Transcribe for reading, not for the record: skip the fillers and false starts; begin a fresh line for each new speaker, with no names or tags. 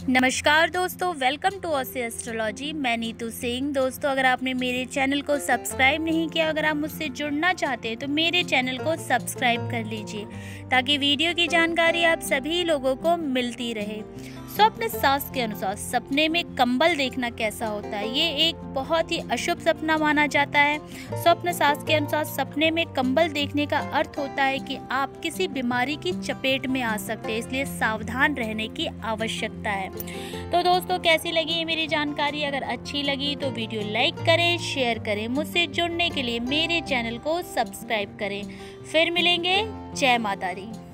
नमस्कार दोस्तों, welcome to ओसे एस्ट्रोलॉजी। मैं नीतू सिंह। दोस्तों, अगर आपने मेरे चैनल को सब्सक्राइब नहीं किया, अगर आप मुझसे जुड़ना चाहते हैं तो मेरे चैनल को सब्सक्राइब कर लीजिए ताकि वीडियो की जानकारी आप सभी लोगों को मिलती रहे। स्वप्न शास्त्र के अनुसार सपने में कंबल देखना कैसा होता है? ये एक बहुत ही अशुभ सपना माना जाता है। स्वप्न शास्त्र के अनुसार सपने में कंबल देखने का अर्थ होता है कि आप किसी बीमारी की चपेट में आ सकते हैं, इसलिए सावधान रहने की आवश्यकता है। तो दोस्तों, कैसी लगी मेरी जानकारी? अगर अच्छी लगी तो वीडियो लाइक करें, शेयर करें। मुझसे जुड़ने के लिए मेरे चैनल को सब्सक्राइब करें। फिर मिलेंगे। जय माता दी।